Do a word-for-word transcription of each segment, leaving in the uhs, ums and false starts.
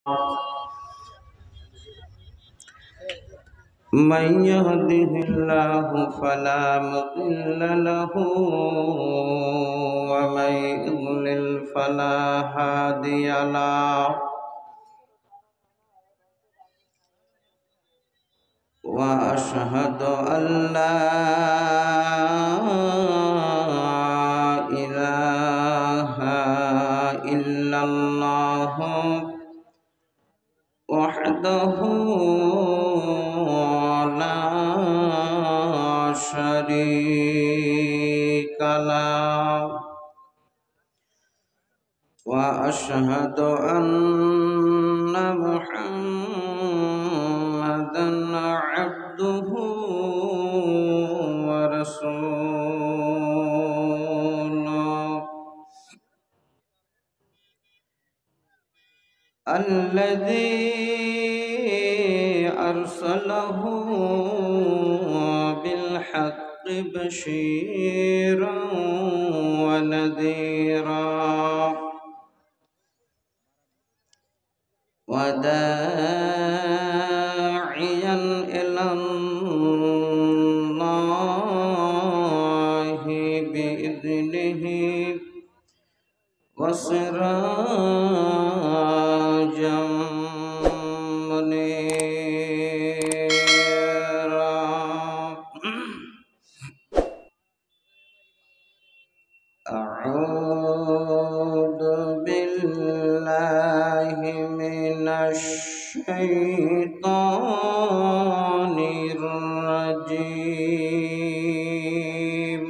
من يهده الله فلا مضل له ومن يضلل فلا هادي له وأشهد أن لا إله إلا الله وحده لا شريك له وأشهد أن محمدًا عبده ورسوله الذي أرسله بالحق بشيرا ونذيرا وداعيا إلى الله بإذنه وسراجا منيرا أعوذ بالله من الشيطان الرجيم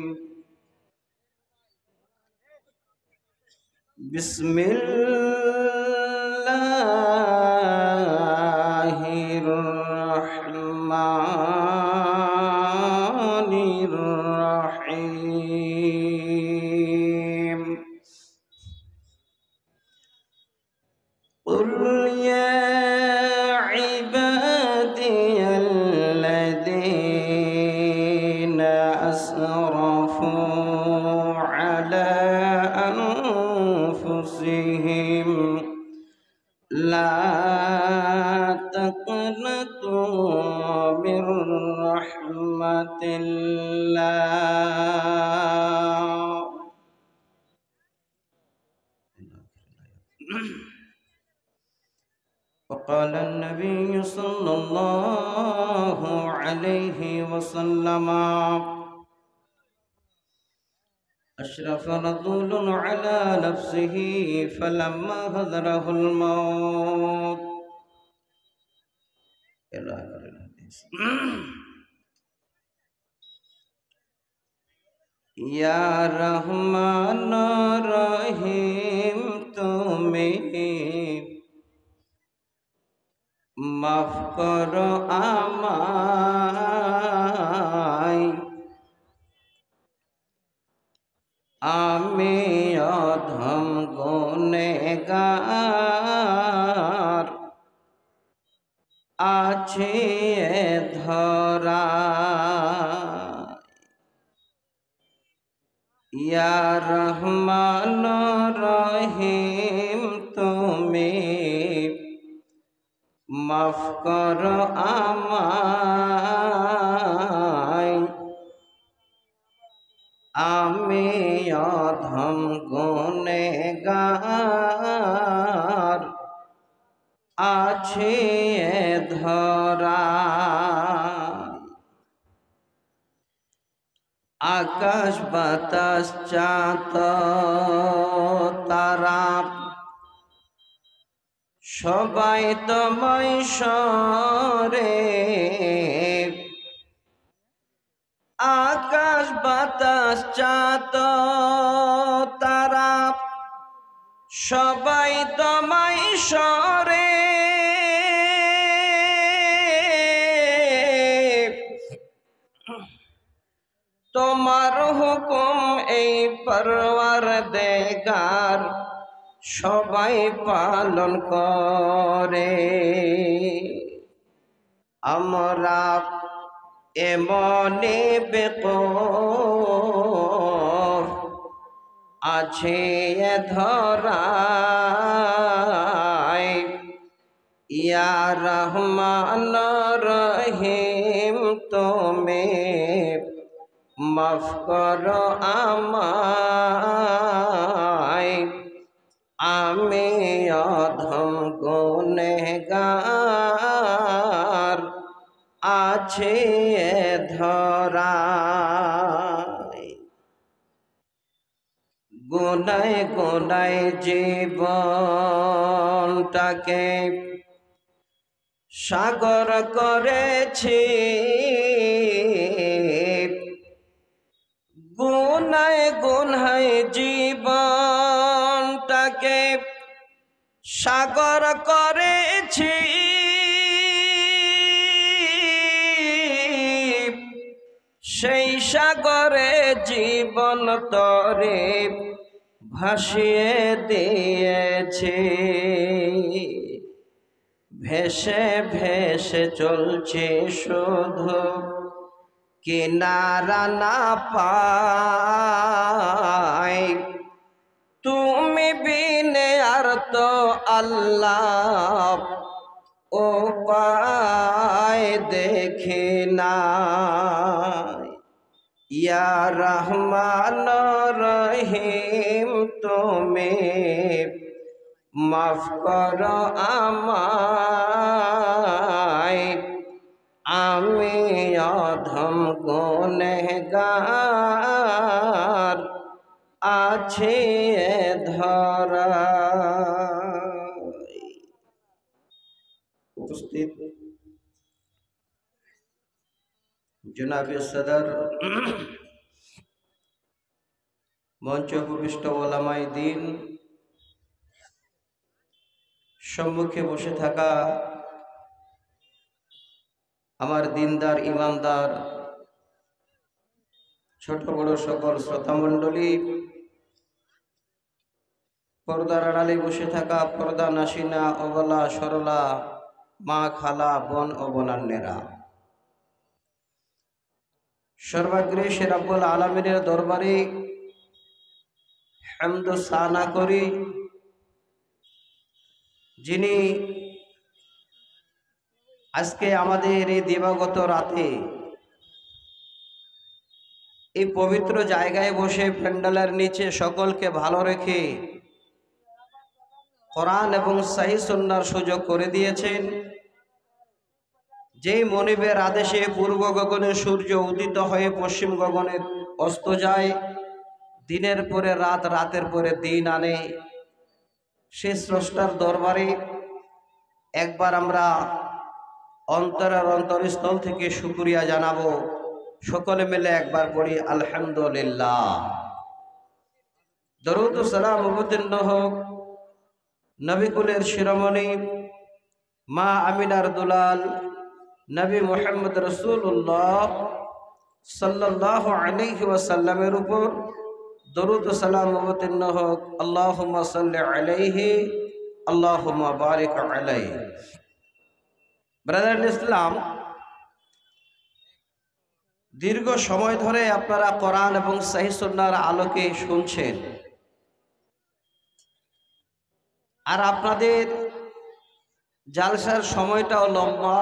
بسم الله الرحمن الرحيم قل يا عبادي الذين أسرفوا على أنفسهم لا تقنطوا من رحمة الله وقال النبي صلى الله عليه وسلم أشرف رجل على نفسه فلما حضره الموت إلى آخر الحديث. या रहमान रहीम तुम्हें माफ करो আমায় আমি অধম গুনেগার আছি এ ধরায় या रहमान रहीम তুমি মাফ করো আমায় আমি অধম গুনেগার আছি এ ধরায় আকাশ বাতাস চাঁদ তারা সবাই তোমায় সরে আকাশ বাতাস চাঁদ তারা সবাই তোমায় সরে তোমার হুকুম এই পরওয়ারদিগার সবাই পালন করে আমরা এমনি বেকর আছে এ ধরায় ইয়া রহমান রহিম তুমি মাফ করো আমায়, আমি অধম গুনেহগার আছে ধরায়। গুনায় গুনায় জীবনটাকে সাগর করেছি, গুনায় গুনায় জীবনটাকে সাগর করেছি, সেই সাগরে জীবন তরে ভাসিয়ে দিয়েছে। ভেসে ভেসে চলছে শুধু কিনারা না পায়, তুমি বিনে আর তো আল্লাহ উপায় দেখি না। ইয়া রহমান রহিম তুমি মাফ করো আমায়, আমি অধম গুনেহগার আছে ধরায়। উপস্থিত জনাবে সদর, মঞ্চ উপবিষ্ট ওলামায়ে দ্বীন, সম্মুখে বসে থাকা আমার দিনদার ইমানদার ছোট বড় সকল শ্রোতামণ্ডলী, পর্দার আড়ালে বসে থাকা পর্দা নাসিনা অবলা সরলা মা খালা বোন ও বোনান্নেরা, সর্বাগ্রে সে রব্বুল আলামিনের দরবারে হামদ ও সানা করি, যিনি আজকে আমাদের এই দিবাগত রাতে এই পবিত্র জায়গায় বসে প্যান্ডেলের নিচে সকলকে ভালো রেখে কোরআন এবং সহিহ সুন্নাহর সুযোগ করে দিয়েছেন। যেই মনিবের আদেশে পূর্ব গগনে সূর্য উদিত হয়ে পশ্চিম গগনে অস্ত যায়, দিনের পরে রাত, রাতের পরে দিন আনে, সে স্রষ্টার দরবারে একবার আমরা অন্তরের অন্তরস্থল থেকে শুকরিয়া জানাবো। সকলে মিলে একবার পড়ি আলহামদুলিল্লাহ। দরুদ ও সালাম অবতীর্ণ হোক নবী কুলের শিরোমণি মা আমিনার দুলাল নবী মুহাম্মদ রাসূলুল্লাহ সাল্লাল্লাহু আলাইহি ওয়াসাল্লামের উপর দরুদ ও সালাম অবতীর্ণ হোক। আল্লাহুম্মা সাল্লি আলাইহি আল্লাহুম্মা বারিক আলাইহি। ব্রাদার ইসলাম, দীর্ঘ সময় ধরে আপনারা কোরআন এবং সহিহ সুন্নাহর আলোকে শুনছেন, আর আপনাদের জালসার সময়টাও লম্বা,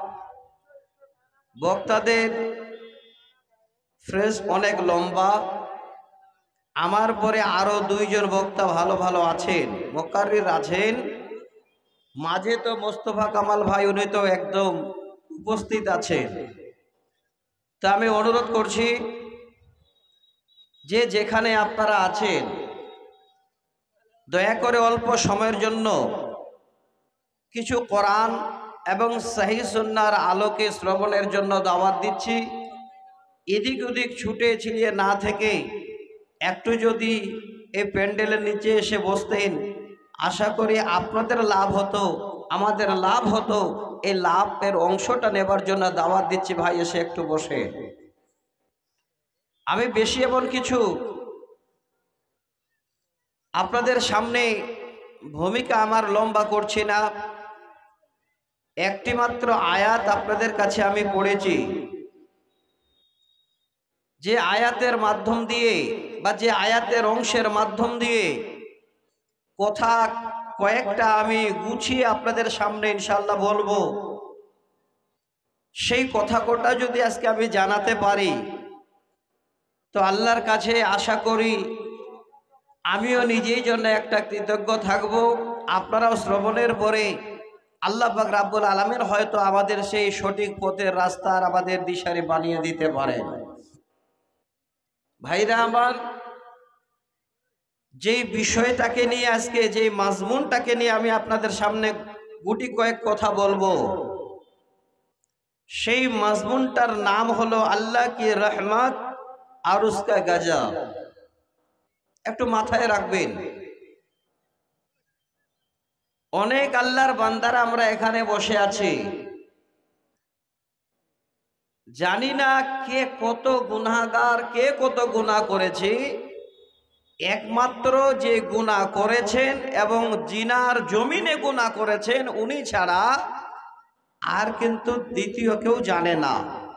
বক্তাদের ফ্রেজ অনেক লম্বা। আমার পরে আরো দুইজন বক্তা ভালো ভালো আছেন, মুকাররির আছেন, মাঝে তো মোস্তফা কামাল ভাই, উনি তো একদম উপস্থিত আছেন। তা আমি অনুরোধ করছি যে যেখানে আপনারা আছেন দয়া করে অল্প সময়ের জন্য কিছু কোরআন এবং সহিহ সুন্নাহর আলোকে শ্রবণের জন্য দাওয়াত দিচ্ছি। এদিক ওদিক ছুটে ছিলিয়ে না থেকে একটু যদি এই প্যান্ডেলের নিচে এসে বসতেন, আশা করি আপনাদের লাভ হতো, আমাদের লাভ হতো। এই লাভের অংশটা নেবার জন্য দাওয়াত দিচ্ছি, ভাই এসে একটু বসে। আমি বেশি এমন কিছু আপনাদের সামনে ভূমিকা আমার লম্বা করছি না। একটি মাত্র আয়াত আপনাদের কাছে আমি পড়েছি, যে আয়াতের মাধ্যম দিয়ে বা যে আয়াতের অংশের মাধ্যম দিয়ে কথা কয়েকটা আমি গুছিয়ে আপনাদের সামনে ইনশাআল্লাহ বলবো। সেই কথা কোটা যদি আজকে আমি জানাতে পারি তো আল্লাহর কাছে আশা করি আমিও নিজেই জন্য একটা কৃতজ্ঞ থাকব। আপনারাও শ্রবণের পরে আল্লাহ পাক রাব্বুল আলামিন হয়তো আমাদের সেই সঠিক পথের রাস্তার আমাদের দিশারি বানিয়ে দিতে পারেন। ভাইরা আমার, যেই বিষয়টাকে নিয়ে আজকে যেই মাজমুনটাকে নিয়ে আমি আপনাদের সামনে গুটি কয়েক কথা বলবো, সেই মাজমুনটার নাম হলো আল্লাহ কি রহমত আর উসকা গজব। একটু মাথায় রাখবেন, অনেক আল্লাহর বান্দারা আমরা এখানে বসে আছি, জানি না কে কত গুনাহগার, কে কত গুনাহ করেছি। একমাত্র যে গুনাহ করেছেন এবং জিনার জমিনে গুনাহ করেছেন উনি ছাড়া আর কিন্তু দ্বিতীয় কেউ জানে না।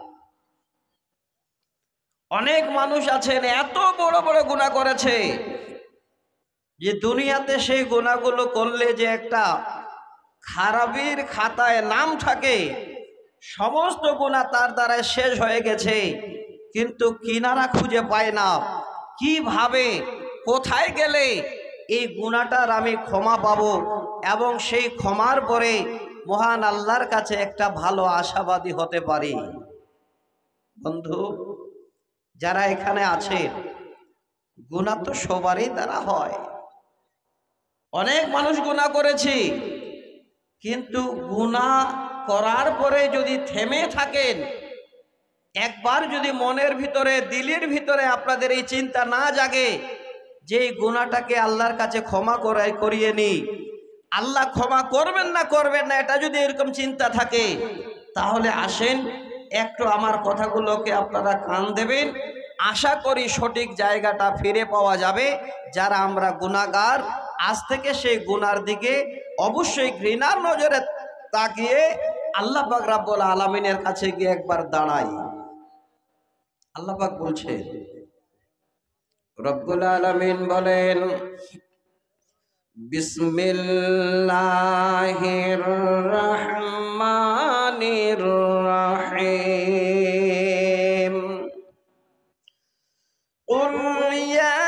অনেক মানুষ আছেন এত বড় বড় গুনাহ করেছে যে দুনিয়াতে সেই গুনাহগুলো করলে যে একটা খারাপির খাতায় নাম থাকে, সমস্ত গুনাহ তার দ্বারা শেষ হয়ে গেছে, কিন্তু কিনারা খুঁজে পায় না। কিভাবে, কোথায় গেলে এই গুনাহটার আমি ক্ষমা পাবো এবং সেই ক্ষমার পরে মহান আল্লাহর কাছে একটা ভালো আশাবাদী হতে পারি। বন্ধু যারা এখানে আছে, গুনাহ তো সবারই দ্বারা হয়। অনেক মানুষ গুনাহ করেছি, কিন্তু গুনাহ করার পরে যদি থেমে থাকেন, একবার যদি মনের ভিতরে দিলের ভিতরে আপনাদের এই চিন্তা না জাগে যে এই গুনাহটাকে আল্লাহর কাছে ক্ষমা করাই করিয়ে নি, আল্লাহ ক্ষমা করবেন না করবেন না, এটা যদি এরকম চিন্তা থাকে, তাহলে আসেন একটু আমার কথাগুলোকে আপনারা কান দেবেন। আশা করি সঠিক জায়গাটা ফিরে পাওয়া যাবে। যারা আমরা গুনাহগার, আজ থেকে সেই গুনার দিকে অবশ্যই ঘৃণার নজরে তাকিয়ে আল্লাহ পাক রব্বুল আলামিনের কাছে গিয়ে একবার দাঁড়াই। আল্লাহ পাক বলছেন, রব্বুল আলামিন বলেন, বিসমিল্লাহির রহমানির রহিম। কুল ইয়া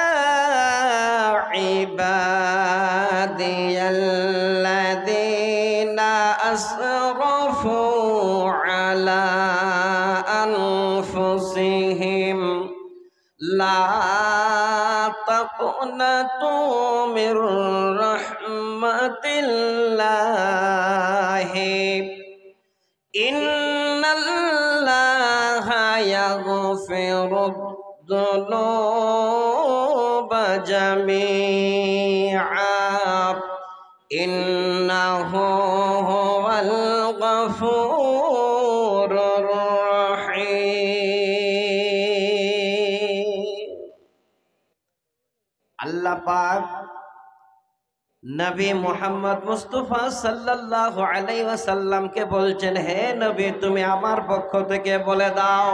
ইবাদিয়াল্লাযীনা আসরাফু আলা আনফুসিহিম লা তাকনাতু মির রাহমাতিল্লাহি ইন্নাল্লাহা ইয়াগফিরুদ যুনুবা জামিআ ইন্নাহু হুয়াল গফুরুর রহিম। আল্লাহ পাক নবী মুহাম্মদ মুস্তাফা সাল্লাল্লাহু আলাইহি ওয়াসাল্লামকে বলছেন, হে নবী তুমি আমার পক্ষ থেকে বলে দাও।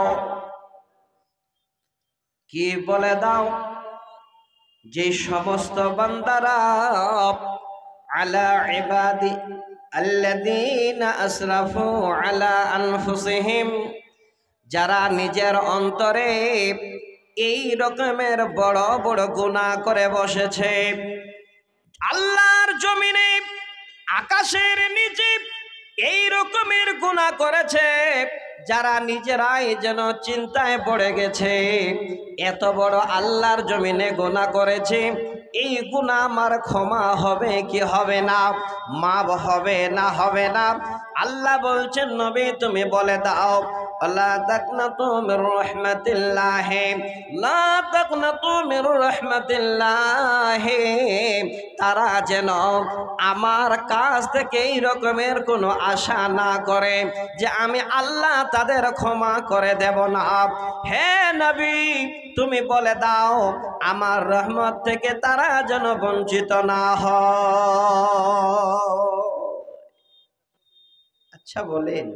কি বলে দাও? যে সমস্ত বান্দারা আলা ইবাদি আল্লাযীনা আসরাফু আলা আনফুসিহিম, যারা নিজের অন্তরে এই রকমের বড় বড় গুনাহ করে বসেছে, আল্লাহর জমিনে আকাশের নিচে এই রকমের গুনাহ করেছে, যারা নিজেরাই যেন চিন্তায় পড়ে গেছে এত বড় আল্লাহর জমিনে গুনাহ করেছে, এই গুনাহ আমার ক্ষমা হবে কি হবে না, মাফ হবে না হবে না? আল্লাহ বলছেন নবী তুমি বলে দাও, লা তাকনাতু মির রাহমাতিল্লাহ, লা তাকনাতু মির রাহমাতিল্লাহ, তারা যেন আমার কাছ থেকে এই রকমের কোনো আশা না করে যে আমি আল্লাহ তাদের ক্ষমা করে দেব না। হে নবী তুমি বলে দাও আমার রহমত থেকে তারা যেন বঞ্চিত না হয়। আচ্ছা বলেন,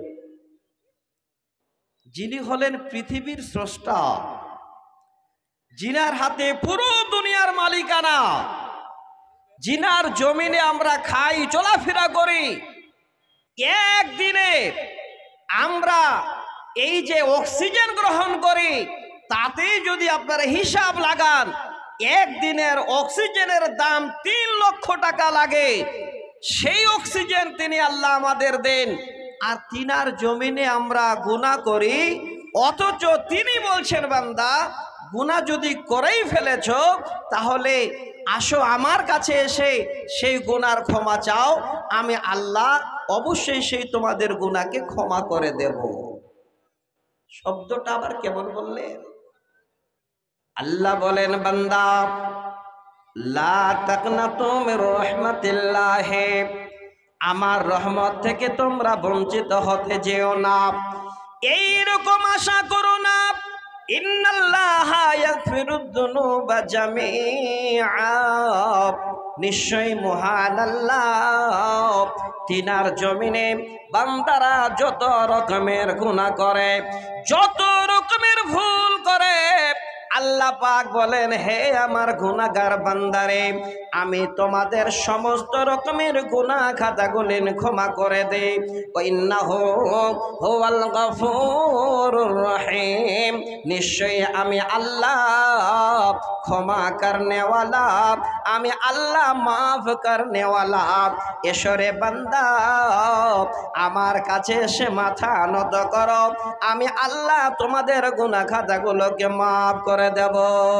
যিনি হলেন পৃথিবীর স্রষ্টা, যিনার হাতে পুরো দুনিয়ার মালিকানা, জিনার জমিনে আমরা খাই চলাফেরা করি, একদিনে আমরা এই যে অক্সিজেন গ্রহণ করি তাতেই যদি আপনারা হিসাব লাগান একদিনের অক্সিজেনের দাম তিন লক্ষ টাকা লাগে। সেই অক্সিজেন তিনি আল্লাহ আমাদের দেন, আর তিনার জমিনে আমরা গুনাহ করি, অথচ তিনি বলছেন বান্দা গুনাহ যদি করেই ফেলেছ তাহলে আসো আমার কাছে এসে সেই গুনার ক্ষমা চাও, আমি আল্লাহ অবশ্যই সেই তোমাদের গুনাহকে ক্ষমা করে দেব। শব্দটা আবার কেমন বললেন? আল্লাহ বলেন বান্দা লা তাকনাতু মির রাহমাতিল্লাহ, আমার রহমত থেকে তোমরা বঞ্চিত হতে যেও না, এইরকম আশা করো না। ইন্নাল্লাহা ইয়াগফিরুদ যুনুবা জামিআ, নিশ্চয়ই মহান আল্লাহ তিনার জমিনে বান্দারা যত রকমের গুনাহ করে, যত রকমের ভুল করে, আল্লাহ পাক বলেন হে আমার গুনাহগার বান্দারে, আমি তোমাদের সমস্ত রকমের গুনাহ খাতাগুলি ক্ষমা করে দেই। ইন্নাহু হুয়াল গফুরুর রহিম, নিশ্চয়ই আমি আল্লাহ ক্ষমা করনে ওয়ালা, আমি আল্লাহ মাফ করনে ওয়ালা। এসরে বান্দা আমার কাছে এসে মাথা নত করো, আমি আল্লাহ তোমাদের গুনাহ খাতাগুলোকে মাফ করে দেব।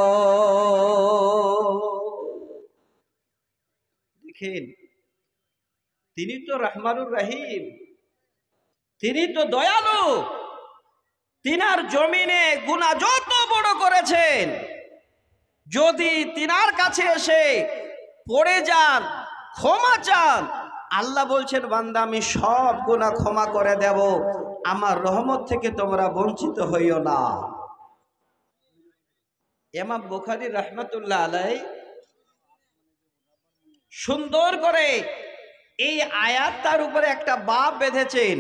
দেখেন তিনি তো রহমানুর রহিম, তিনি তো দয়ালু। তিনার জমিনে গুনাহ যত বড় করেছেন, যদি তিনার কাছে এসে পড়ে যান, ক্ষমা চান, আল্লাহ বলছেন বান্দা আমি সব গুনাহ ক্ষমা করে দেব, আমার রহমত থেকে তোমরা বঞ্চিত হইও না। ইমাম বুখারী রাহমাতুল্লাহ আলাইহি সুন্দর করে এই আয়াতটার উপরে একটা বাব বেঁধেছেন,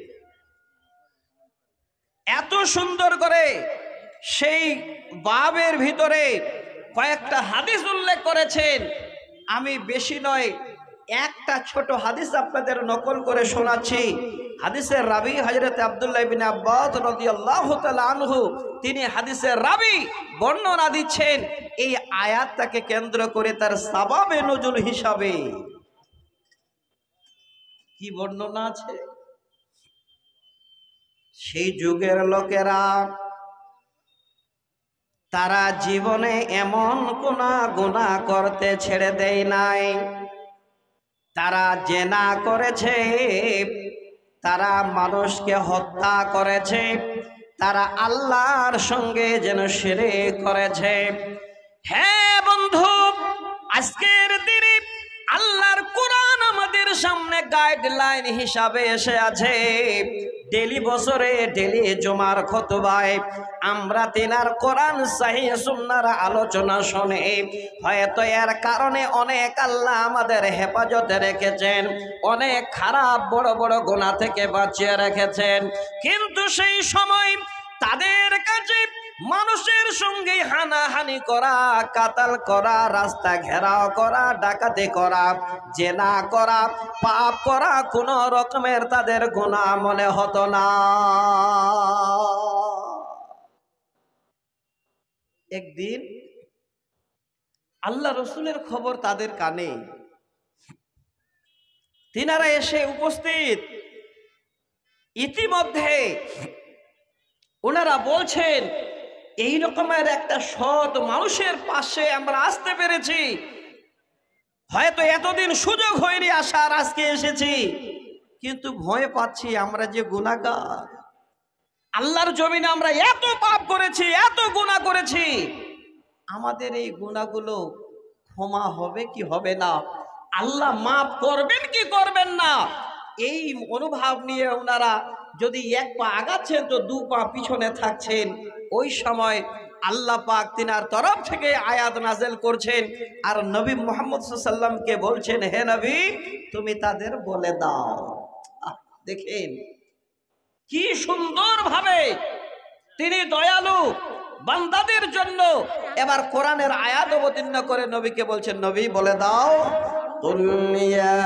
এত সুন্দর করে সেই বাবের ভিতরে কয়েকটা হাদিস উল্লেখ করেছেন। আমি বেশি নয় একটা ছোট হাদিস আপনাদের নকল করে শোনাচ্ছি। হাদিসের রাবি হযরত আব্দুল্লাহ ইবনে আব্বাস রাদিয়াল্লাহু তাআলা আনহু, তিনি হাদিসের রাবি বর্ণনা দিচ্ছেন এই আয়াতটাকে কেন্দ্র করে তার সাবাবে নজুল হিসাবে। কি বর্ণনা আছে? সেই যুগের লোকেরা তারা জীবনে এমন কোন গুনাহ করতে ছেড়ে দেয় নাই। তারা জেনা করেছে, তারা মানুষকে হত্যা করেছে, তারা আল্লাহর সঙ্গে যেন শিরক করেছে। হ্যাঁ বন্ধু, আজকের দিনে আল্লাহর কোরআন আমাদের সামনে গাইডলাইন হিসাবে এসে আছে। ডেলি বছরে ডেলি জুমার খুতবায় আমরা তিনার কোরআন সহিহ সুন্নাহর আলোচনা শুনে, হয়তো এর কারণে অনেক আল্লাহ আমাদের হেফাজতে রেখেছেন, অনেক খারাপ বড় বড় গুনাহ থেকে বাঁচিয়ে রেখেছেন। কিন্তু সেই সময় তাদের কাছে মানুষের সঙ্গে হানাহানি করা, কাতাল করা, রাস্তা ঘেরাও করা, ডাকাতি করা, জেনা করা, পাপ করা কোন রকমের তাদের গুনাহ মনে হতো না। একদিন আল্লাহ রসুলের খবর তাদের কানে, তিনারা এসে উপস্থিত। ইতিমধ্যে ওনারা বলছেন এই রকমের একটা সৎ মানুষের পাশে আমরা আসতে পেরেছি, হয়তো এতদিন সুযোগ হয়নি আসার, আজকে এসেছি, কিন্তু ভয় পাচ্ছি আমরা যে গুনাহগার, আল্লাহর জমিনে আমরা এত পাপ করেছি, এত গুনাহ করেছি, আমাদের এই গুনাহগুলো ক্ষমা হবে কি হবে না, আল্লাহ মাফ করবেন কি করবেন না, এই মনোভাব নিয়ে ওনারা যদি এক পা আগাচ্ছেন তো দু পা পিছনে থাকছেন। ওই সময় আল্লাহ পাক তিনার তরফ থেকে আয়াত নাযিল করছেন, আর নবী মুহাম্মদ সাল্লাল্লাহু আলাইহি ওয়াসাল্লামকে বলছেন হে নবী তুমি তাদের বলে দাও। দেখেন কি সুন্দর ভাবে তিনি দয়ালু, বান্দাদের জন্য। এবার কোরআনের আয়াত অবতীর্ণ করে নবীকে বলছেন, নবী বলে দাও, কুল ইয়া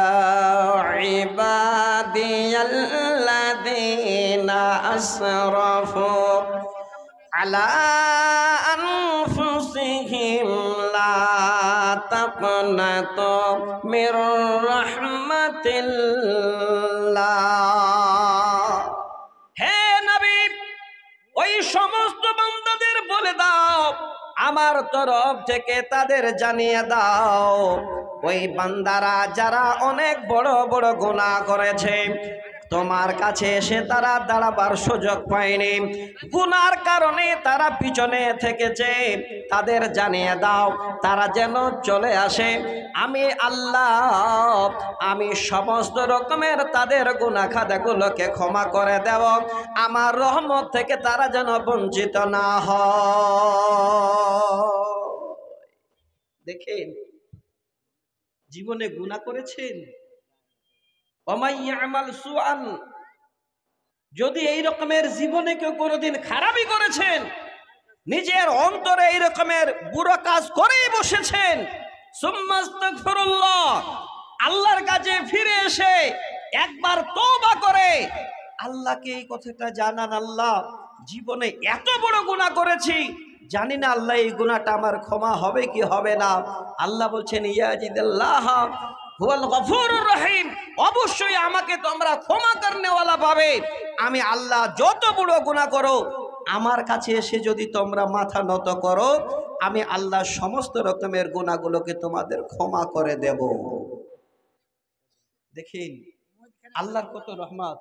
ইবাদিয়াল্লাযীনা আসরাফু আলা আনফুসিহিম লা তাকনাতু মির রাহমাতিল্লাহ। হে নবী, ওই সমস্ত বান্দাদের বলে দাও, আমার তরফ থেকে তাদের জানিয়ে দাও, ওই বান্দারা যারা অনেক বড় বড় গুনাহ করেছে, তোমার কাছে এসে তারা দাঁড়াবার সুযোগ পায়নি, গুনার কারণে তারা পিছনে থেকেছে, তাদের জানিয়ে দাও তারা যেন চলে আসে। আমি আল্লাহ, আমি সমস্ত রকমের তাদের গুনাহ খাতাগুলোকে ক্ষমা করে দেব, আমার রহমত থেকে তারা যেন বঞ্চিত না হয়। দেখেন, জীবনে গুনাহ করেছেন, যদি এই রকমের জীবনে কেউ কোনোদিন খারাপই করেছেন, নিজের অন্তরে এই রকমের বুড়ো কাজ করেই বসেছেন, সুম্মাস্তাগফিরুল্লাহ, আল্লাহর কাছে ফিরে এসে একবার তওবা করে আল্লাহকে এই কথাটা জানান, আল্লাহ জীবনে এত বড় গুনাহ করেছি, জানি না আল্লাহ এই গুনাহটা আমার ক্ষমা হবে কি হবে না। আল্লাহ বলছেন, ইয়াজিদাল্লাহ হুয়াল গফুরুর রহিম, অবশ্যই আমাকে তোমরা ক্ষমা করনেওয়ালা পাবে। আমি আল্লাহ যত বড় গুনাহ করো, আমার কাছে এসে যদি তোমরা মাথা নত করো, আমি আল্লাহ সমস্ত রকমের গুনাহগুলোকে তোমাদের ক্ষমা করে দেব। দেখেন আল্লাহর কত রহমত।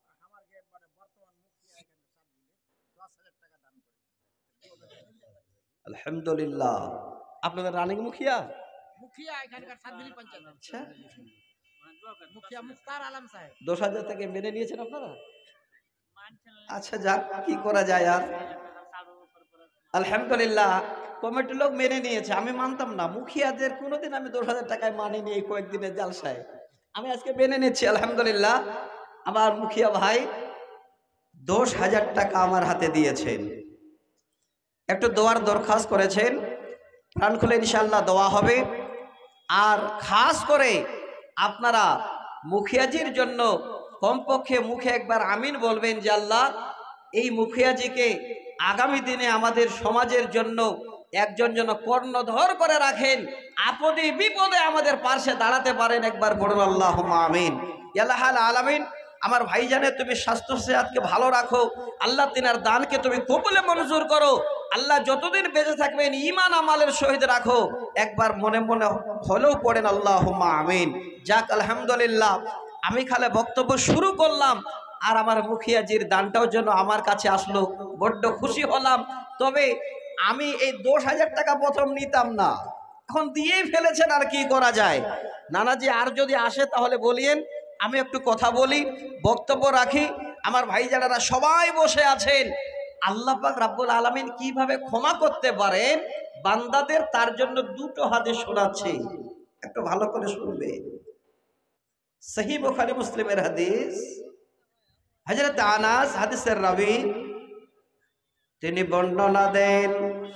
আলহামদুলিল্লাহ। আপনাদের রানিং মুখিয়া মুখিয়া এখানকার সাতবিলি পঞ্চায়েত। আচ্ছা, মুখিয়া মুখতার আলম সাহেব দশ হাজার থেকে মেনে নিয়েছেন আপনারা? আচ্ছা, যাক, কি করা যায় আর। আলহামদুলিল্লাহ, কমিটির লোক মেনে নিয়েছে। আমি মানতাম না, মুখিয়াদের কোনোদিন আমি দশ হাজার টাকায় মানিনি। এই কয়েকদিনের জালসায় আমি আজকে মেনে নিচ্ছি। আলহামদুলিল্লাহ, আমার মুখিয়া ভাই দশ হাজার টাকা আমার হাতে দিয়েছেন, একটু দোয়ার দরখাস্ত করেছেন, প্রাণ খুলে ইনশাআল্লাহ দোয়া হবে। আর খাস করে আপনারা মুখিয়াজির জন্য কমপক্ষে মুখে একবার আমিন বলবেন যে আল্লাহ এই মুখিয়াজিকে আগামী দিনে আমাদের সমাজের জন্য একজন যেন কর্ণধর করে রাখেন, আপদে বিপদে আমাদের পাশে দাঁড়াতে পারেন। একবার বলুন আল্লাহুম্মা আমিন। ইয়া রাব্বাল আলামিন, আমার ভাইজানে তুমি স্বাস্থ্য সেহাতকে ভালো রাখো, আল্লাহ তিনার দানকে তুমি কবুলে মঞ্জুর করো, আল্লাহ যতদিন বেঁচে থাকবেন ঈমান আমালের সহিত রাখো। একবার মনে মনে হলেও পড়েন আল্লাহুম্মা আমিন। যাক, আলহামদুলিল্লাহ, আমি খালে বক্তব্য শুরু করলাম আর আমার মুখিয়াজির দানটাও যেন আমার কাছে আসলো, বড্ড খুশি হলাম। তবে আমি এই দশ হাজার টাকা প্রথম নিতাম না, এখন দিয়েই ফেলেছেন, আর কি করা যায়। নানাজি আর যদি আসে তাহলে বলিয়েন, আমি একটু কথা বলি, বক্তব্য রাখি। আমার ভাইজানেরা সবাই বসে আছেন। আল্লাহ পাক রাব্বুল আলামিন কিভাবে ক্ষমা করতে পারেন বান্দাদের, তার জন্য দুটো হাদিস শোনাচ্ছি, একটু ভালো করে শুনবে। সহিহ বুখারী মুসলিমের হাদিস, হযরত আনাস হাদিসের রাবী, তিনি বর্ণনা দেন।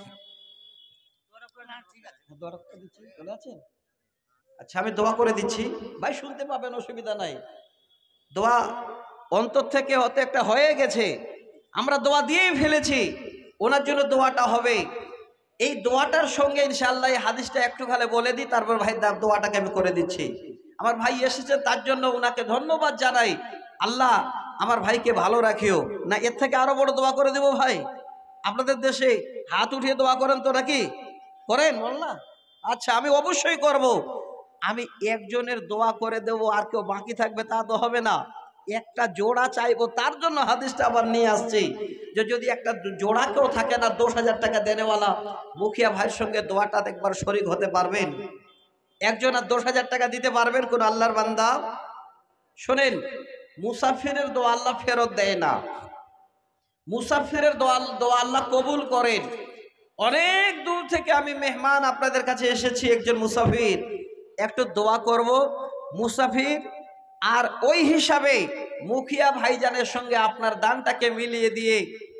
আচ্ছা, আমি দোয়া করে দিচ্ছি, ভাই শুনতে পাবেন, অসুবিধা নাই। দোয়া অন্তর থেকে হতে একটা হয়ে গেছে, আমরা দোয়া দিয়েই ফেলেছি, ওনার জন্য দোয়াটা হবে। এই দোয়াটার সঙ্গে ইনশাআল্লাহ এই হাদিসটা একটু খালে বলে দিই, তারপর ভাই দোয়াটাকে আমি করে দিচ্ছি। আমার ভাই এসেছেন, তার জন্য ওনাকে ধন্যবাদ জানাই। আল্লাহ আমার ভাইকে ভালো রাখিও। না এর থেকে আরো বড় দোয়া করে দেবো ভাই? আপনাদের দেশে হাত উঠিয়ে দোয়া করেন তো নাকি? করেন না? আচ্ছা, আমি অবশ্যই করব। আমি একজনের দোয়া করে দেব, আর কেউ বাকি থাকবে তা তো হবে না। একটা জোড়া চাইবো, তার জন্য হাদিসটা আবার নিয়ে আসছি, যে যদি একটা জোড়া কেউ থাকে না দশ হাজার টাকা দেনেওয়ালা, মুখিয়া ভাইয়ের সঙ্গে দোয়াটা একবার শরীক হতে পারবেন? একজন আর দশ হাজার টাকা দিতে পারবেন কোন আল্লাহর বান্দা? শোনেন, মুসাফিরের দোয়া আল্লাহ ফেরত দেয় না, মুসাফিরের দোয়া দোয়া আল্লাহ কবুল করেন। অনেক দূর থেকে আমি মেহমান আপনাদের কাছে এসেছি, একজন মুসাফির, একটু দোয়া করব মুসাফির, আর ওই হিসাবে মুখিয়া ভাইজানের সঙ্গে আপনার দানটাকে মিলিয়ে দিয়ে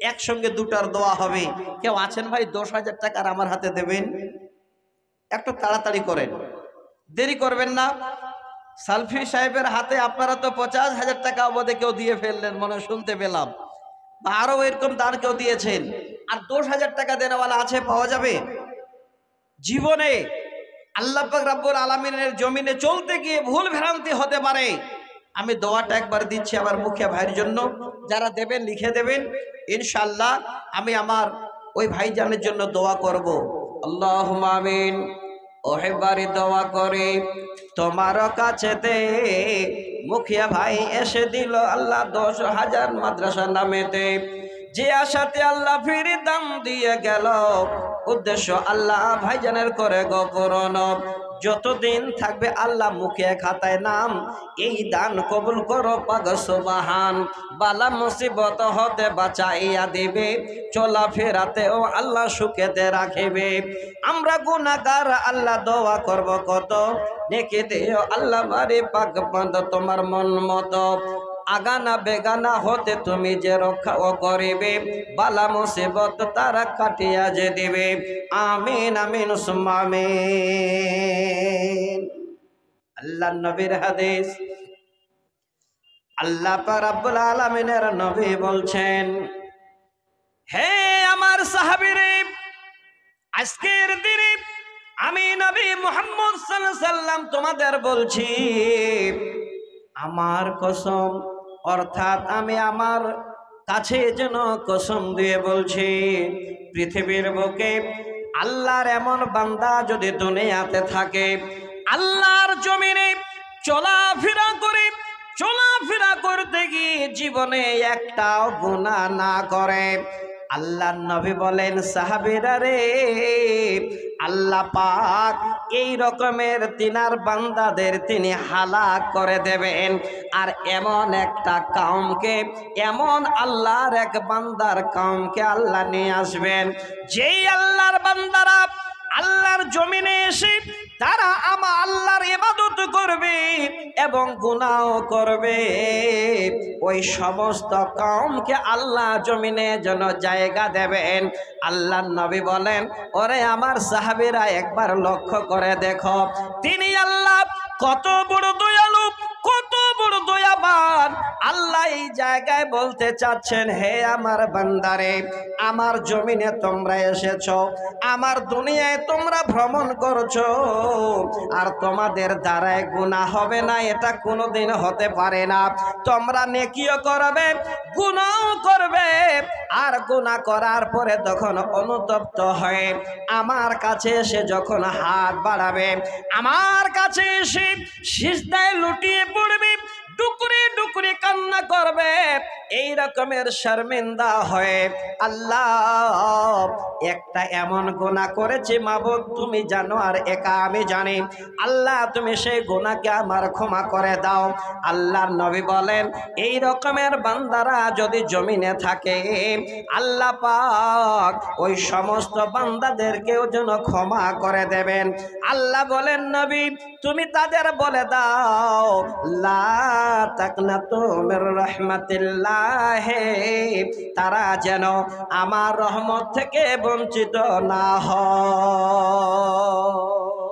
একসঙ্গে দুটার দোয়া হবে। কেউ আছেন ভাই দশ হাজার টাকার আমার হাতে দেবেন? একটু তাড়াতাড়ি করেন, দেরি করবেন না। সালফি সাহেবের হাতে আপনারা তো পঞ্চাশ হাজার টাকা অবধি কেউ দিয়ে ফেললেন মনে শুনতে পেলাম, বা আরো এরকম দান কেউ দিয়েছেন। আর দশ হাজার টাকা দেনেওয়ালা আছে, পাওয়া যাবে? জীবনে আল্লাহ পাক রব্বুল আলামিনের জমিনে চলতে গিয়ে ভুল ভ্রান্তি হতে পারে। আমি দোয়াটা একবার দিচ্ছি আমার মুখিয়া ভাইয়ের জন্য, যারা দেবেন লিখে দেবেন ইনশাআল্লাহ। আমি আমার ওই ভাইজানের জন্য দোয়া করব। আল্লাহুম্মা আমিন। ওহেবারি দোয়া করে তোমার কাছেতে মুখিয়া ভাই এসে দিল আল্লাহ দশ হাজার মাদ্রাসা নামেতে, যে আশাতে আল্লাহ ফিরে দাম দিয়ে গেল, উদ্দেশ্য আল্লাহ ভাইজানের করে গো পূরণ। যতদিন থাকবে আল্লাহ মুখে খাতায় নাম, এই দান কবুল করো পাক সুবহান। বালা মুসিবত হতে বাঁচাইয়া দিবে, চলা ফেরাতেও আল্লাহ সুখেতে রাখিবে। আমরা গুনাহগার আল্লাহ দোয়া করব কত, নেকিতে আল্লাহ বারে পাক বান্ধ তোমার মন মতো। আগানা বেগানা হতে তুমি যে রক্ষা ও করিবে, বালা মুসিবত তারা কাটিয়া যে দিবে। আমিন আমিন সুম্মা আমিন। আল্লাহ নবীর হাদিস, আল্লাহ পাক রব্বুল আলামিনের নবী বলছেন, হে আমার সাহাবীরে, আজকের দিনে আমি নবী মুহাম্মদ সাল্লাল্লাহু আলাইহি সাল্লাম তোমাদের বলছি আমার কসম, অর্থাৎ আমি আমার কাছে যেন কসম দিয়ে বলছি, পৃথিবীর বুকে আল্লাহর এমন বান্দা যদি দুনিয়াতে থাকে, আল্লাহর জমিনে চলাফেরা করে, চলাফেরা করতে গিয়ে জীবনে একটাও গুনাহ না করে, আল্লাহর নবী বলেন সাহাবীরা রে, আল্লাহ পাক এই রকমের তিনার বান্দাদের তিনি হালাক করে দেবেন। আর এমন একটা কওমকে, এমন আল্লাহর এক বান্দার কওমকে আল্লাহ নিয়ে আসবেন, যেই আল্লাহর বান্দারা আল্লাহর জমিনে এসে তারা আমার আল্লাহর ইবাদত করবে এবং গুনাহ করবে, ওই সমস্ত কওমকে আল্লাহ জমিনে যেন জায়গা দেবেন। আল্লাহর নবী বলেন, ওরে আমার সাহাবীরা একবার লক্ষ্য করে দেখো, তিনি আল্লাহ কত বড় দয়ালু, কত বড় দয়াবান। আল্লাহ এই জায়গায় বলতে চাচ্ছেন, হে আমার বান্দারে, আমার জমিনে তোমরা এসেছো, আমার দুনিয়ায় তোমরা ভ্রমণ করছো, আর তোমাদের দ্বারায় গুনাহ হবে না এটা কোনোদিন হতে পারে না। তোমরা নেকিও করবে, গুনাহও করবে, আর গুনাহ করার পরে তখন অনুতপ্ত হয়ে আমার কাছে এসে যখন হাত বাড়াবে, আমার কাছে এসে সিজদায় লুটিয়ে পড়বে, ডুকরে ডুকরে কান্না করবে, এই রকমের শর্মিন্দা হয়ে আল্লাহ একটা এমন গুনাহ করেছে মাবুদ তুমি জানো আর একা আমি জানি, আল্লাহ তুমি সেই গুনাহকে আমার ক্ষমা করে দাও। আল্লাহর নবী বলেন, এই রকমের বান্দারা যদি জমিনে থাকে, আল্লাহ পাক ওই সমস্ত বান্দাদেরকেও যেন ক্ষমা করে দেবেন। আল্লাহ বলেন, নবী তুমি তাদের বলে দাও, লা তাকনাতু মির রাহমাতিল্লাহ, তারা যেন আমার রহমত থেকে বঞ্চিত না হয়।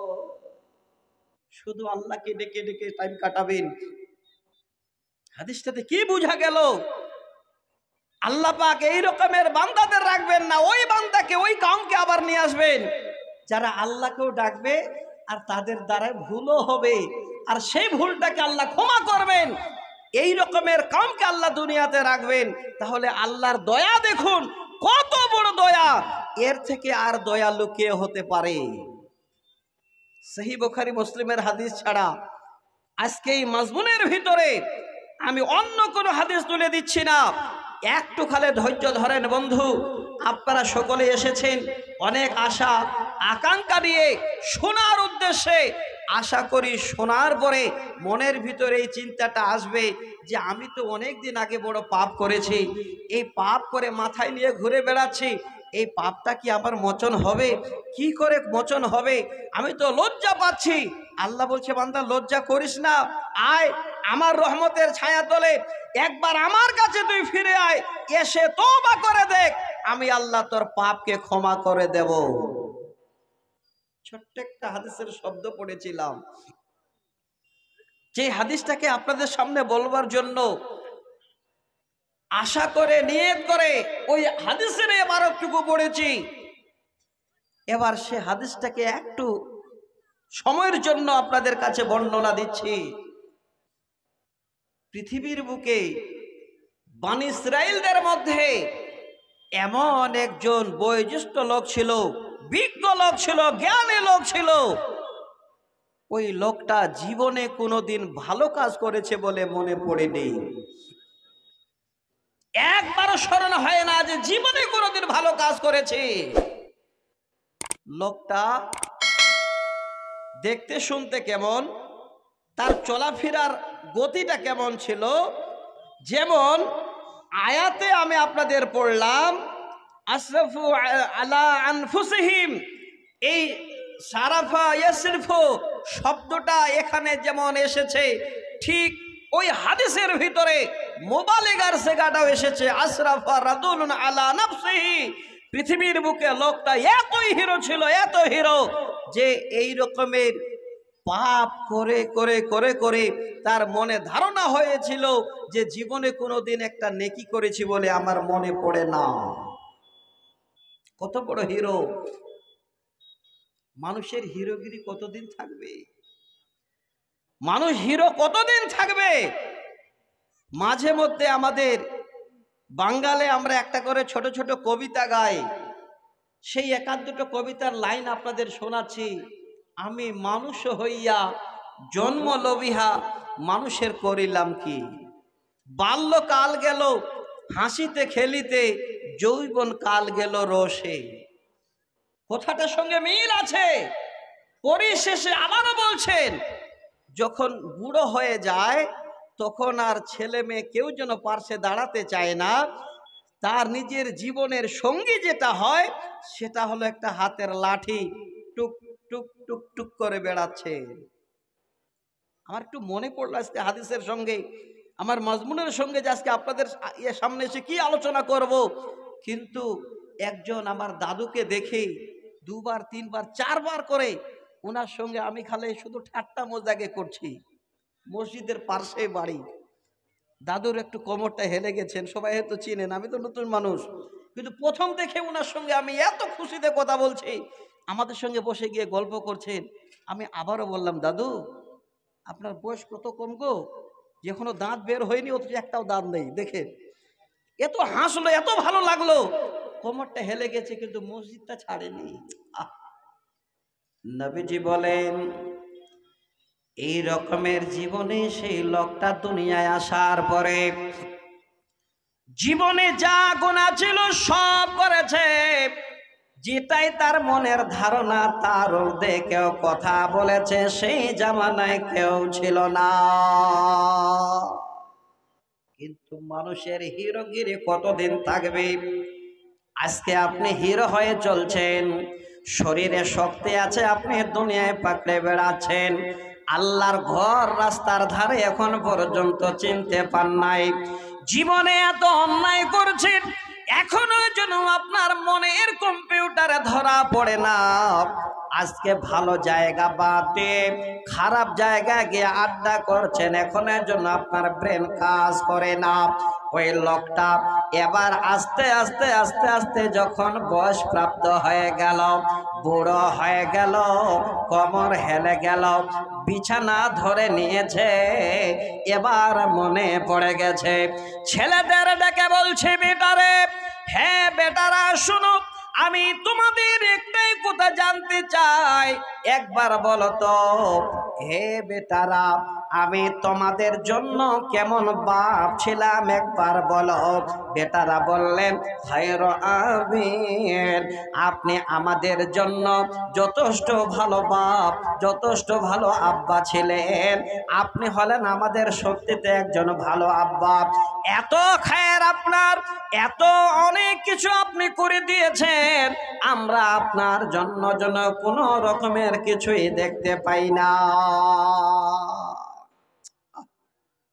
শুধু আল্লাহকে ডেকে ডেকে টাইম কাটাবেন। হাদিসটাতে কি বোঝা গেল? আল্লাহ পাক এই রকমের বান্দাদের রাখবেন না, ওই বান্দাকে, ওই কওমকে আবার নিয়ে আসবেন যারা আল্লাহকেও ডাকবে আর তাদের দ্বারা ভুলও হবে, আর সেই ভুলটাকে আল্লাহ ক্ষমা করবেন। এই রকমের কওমকে আল্লাহ দুনিয়াতে রাখবেন। তাহলে আল্লাহর দয়া দেখুন, কত বড় দয়া, এর থেকে আর দয়ালু কে হতে পারে? সহিহ বুখারী মুসলিমের হাদিস ছাড়া আজকে এই মাজমুনের ভিতরে আমি অন্য কোনো হাদিস তুলে দিচ্ছি না। একটু খালে ধৈর্য ধরেন বন্ধু, আপনারা সকলে এসেছেন অনেক আশা আকাঙ্ক্ষা নিয়ে শোনার উদ্দেশ্যে। আশা করি শোনার পরে মনের ভিতরে এই চিন্তাটা আসবে যে আমি তো অনেক দিন আগে বড় পাপ করেছি, এই পাপ করে মাথায় নিয়ে ঘুরে বেড়াচ্ছি, এই পাপটা কি আবার মোচন হবে? কি করে মোচন হবে? আমি তো লজ্জা পাচ্ছি। আল্লাহ বলছে, বান্দা লজ্জা করিস না, আয় আমার রহমতের ছায়া তলে একবার আমার কাছে তুই ফিরে আয়, এসে তওবা করে দেখ, আমি আল্লাহ তোর পাপকে ক্ষমা করে দেব। ছোট্ট একটা হাদিসের শব্দ পড়েছিলাম, যে হাদিসটাকে আপনাদের সামনে বলবার জন্য আশা করে নিয়ত করে ওই হাদিসের ইবারতটুকু পড়েছি। এবার সে হাদিসটাকে একটু সময়ের জন্য আপনাদের কাছে বর্ণনা দিচ্ছি। পৃথিবীর বুকে বনী ইসরাইলদের মধ্যে এমন একজন বয়োজ্যেষ্ঠ লোক ছিল, বিজ্ঞ লোক ছিল, জ্ঞানী লোক ছিল। ওই লোকটা জীবনে কোনোদিন ভালো কাজ করেছে বলে মনে পড়েনি। একবারও স্মরণ হয় না যে জীবনে কোনোদিন ভালো কাজ করেছে। লোকটা দেখতে শুনতে কেমন, তার চলাফেরার গতিটা কেমন ছিল, যেমন আয়াতে আমি আপনাদের পড়লাম, আসরাফু আলা আনফুসিহিম, এই সারাফা ইয়াসরিফু শব্দটা এখানে যেমন এসেছে, ঠিক ওই হাদিসের ভিতরে মুবালিগার সেগাটাও এসেছে, আসরাফা রাদুলুন আলা নাফসিহি। পৃথিবীর বুকে লোকটা এতই হিরো ছিল, এত হিরো, যে এই রকমের পাপ করে করে করে করে তার মনে ধারণা হয়েছিল যে জীবনে কোনোদিন একটা নেকি করেছি বলে আমার মনে পড়ে না। কত বড় হিরো! মানুষের হিরোগিরি কতদিন থাকবে? মানুষ হিরো কতদিন থাকবে? মাঝে মধ্যে আমাদের বাঙালে আমরা একটা করে ছোট ছোট কবিতা গাই, সেই একাধ দুটো কবিতার লাইন আপনাদের শোনাচ্ছি। আমি মানুষ হইয়া জন্ম লবিহা মানুষের করিলাম কি, বাল্যকাল গেল হাসিতে খেলিতে, যৌবন কাল গেল রোষে। কথাটার সঙ্গে মিল আছে। পরিশেষে আবারও বলছেন, যখন বুড়ো হয়ে যায় তখন আর ছেলে মেয়ে কেউ যেন পার্শ্বে দাঁড়াতে চায় না। তার নিজের জীবনের সঙ্গী যেটা হয় সেটা হলো একটা হাতের লাঠি, টুক টুক টুক টুক করে বেড়াচ্ছে। আমার একটু মনে পড়লো আজকে হাদিসের সঙ্গে, আমার মজমুনের সঙ্গে, যে আজকে আপনাদের সামনে এসে কি আলোচনা করব। কিন্তু একজন আমার দাদুকে দেখে দুবার তিনবার চারবার করে ওনার সঙ্গে আমি খালি শুধু ঠাট্টা মজাকে করছি। মসজিদের পার্শ্বে বাড়ি, দাদুর একটু কোমরটা হেলে গেছেন, সবাই হয়তো চিনেন, আমি তো নতুন মানুষ, কিন্তু প্রথম দেখে ওনার সঙ্গে আমি এত খুশিতে কথা বলছি, আমাদের সঙ্গে বসে গিয়ে গল্প করছেন। আমি আবারও বললাম, দাদু আপনার বয়স কত কম গো, যে এখনো দাঁত বের হয়নি, অথচ একটাও দাঁত নেই। দেখে এত হাসলো, এত ভালো লাগলো, কোমরটা হেলে গেছে কিন্তু মসজিদটা ছাড়েনি। নবীজি বলেন, এই রকমের জীবনে সেই লোকটা দুনিয়ায় আসার পরে জীবনে যা গুনাহ ছিল সব করেছে, যেটাই তার মনের ধারণা তার ঊর্ধ্বে কেউ কথা বলেছে সেই জামানায় কেউ ছিল না। কিন্তু মানুষের হিরোগিরি কতদিন থাকবে? আজকে আপনি হিরো হয়ে চলছেন, শরীরে শক্তি আছে, আপনি দুনিয়ায় পাকড়ে বেড়াচ্ছেন, আল্লাহর ঘর রাস্তার ধারে এখন পর্যন্ত চিনতে পান নাই, জীবনে এত অন্যায় করছেন, এখনো যেন আপনার মনের কম্পিউটারে ধরা পড়ে না। আজকে ভালো জায়গা বাদ দিয়ে খারাপ জায়গায় গিয়ে আড্ডা করছেন, এখনের জন্য আপনার ব্রেন কাজ করে না। ওই লোকটা এবার আস্তে আস্তে আস্তে আস্তে যখন বয়স প্রাপ্ত হয়ে গেল, বুড়ো হয়ে গেল, কোমর হেলে গেল, বিছানা ধরে নিয়েছে, এবার মনে পড়ে গেছে। ছেলেদের ডেকে বলছে, বেটারে, হ্যাঁ বেটারা শুনো, আমি তোমাদের একটাই কথা জানতে চাই, একবার বলো তো, হে বেটারা, আমি তোমাদের জন্য কেমন বাপ ছিলাম, একবার বলো। বেটারা বললেন, খায়র আবির, আপনি আমাদের জন্য যথেষ্ট ভালো বাপ, যথেষ্ট ভালো আব্বা ছিলেন, আপনি হলেন আমাদের সত্যিতে একজন ভালো আব্বা। এত খায়ের আপনার, এত অনেক কিছু আপনি করে দিয়েছেন, আমরা আপনার জন্য জন্য কোনো রকমের কিছুই দেখতে পাই না।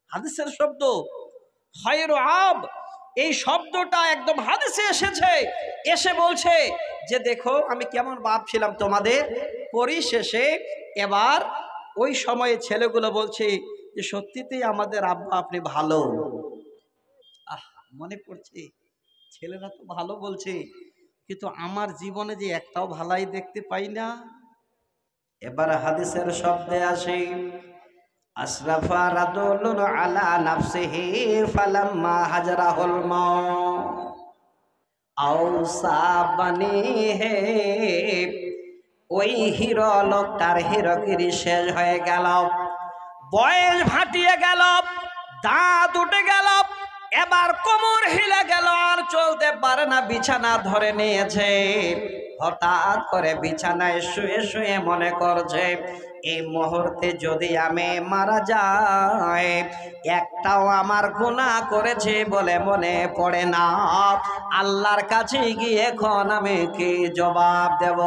হাদিসের শব্দ। খায়রু আব, এই শব্দটা একদম হাদিসে এসেছে। এসে বলছে যে দেখো আমি কেমন বাপ ছিলাম তোমাদের। পরিশেষে এবার ওই সময়ে ছেলেগুলো বলছে যে সত্যিতেই আমাদের আব্বা আপনি ভালো। আহ, মনে পড়ছে ছেলেরা তো ভালো বলছে, কিন্তু আমার জীবনে যে একটাও ভালাই দেখতে পাই না। এবার হাদিসের শব্দে আসে, আশরাফা রাদুলুন আলা নাফসিহি ফালাম্মা হাজরাহুল মাউত আওসা বানি হে। ওই হিরো লোকটার হিরোগিরি শেষ হয়ে গেল, বয়স ভাটিয়ে গেল, দাঁত উঠে গেল, এবার কোমর হিলে গেল, আর চলতে পারে না, বিছানা ধরে নিয়েছে। হঠাৎ করে বিছানায় শুয়ে শুয়ে মনে করছে এই মুহূর্তে যদি আমি মারা যাই, একটাও আমার গুনাহ করেছে বলে মনে পড়ে না। আল্লাহর কাছে গিয়ে এখন আমি কি জবাব দেব?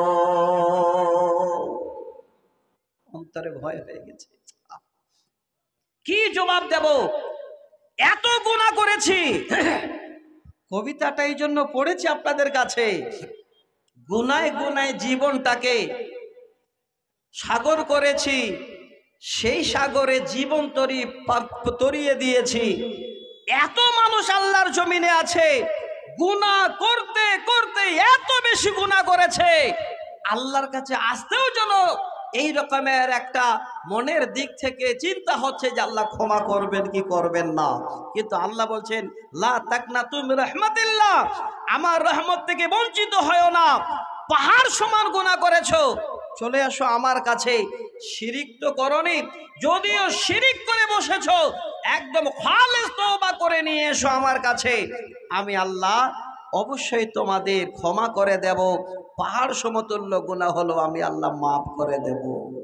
অন্তরে ভয় হয়ে গেছে, কি জবাব দেব? এত গুনাহ করেছি। কবিতাটা এই জন্য পড়েছি আপনাদের কাছে। গুনায় গুনায় জীবনটাকে সাগর করেছি, সেই সাগরে জীবন তরি তরিয়ে দিয়েছি। এত মানুষ আল্লাহর জমিনে আছে, গুনাহ করতে করতে এত বেশি গুনাহ করেছে, আল্লাহর কাছে আসতেও যেন এই রকমের একটা মনের দিক থেকে চিন্তা হচ্ছে যে আল্লাহ ক্ষমা করবেন কি করবেন না। কিন্তু আল্লাহ বলছেন লা তাকনাতু মির রাহমাতিল্লাহ, আমার রহমত থেকে বঞ্চিত হয়ো না। পাহাড় সমান গুনাহ করেছো, চলে আসো আমার কাছে। শিরিক তো করনি, যদিও শিরিক করে বসেছো, একদম খালেস তওবা করে নিয়ে এসো আমার কাছে, আমি আল্লাহ অবশ্যই তোমাদের ক্ষমা করে দেব। পাহাড় সমতুল্য গুনাহ হলো আমি আল্লাহ মাফ করে দেব।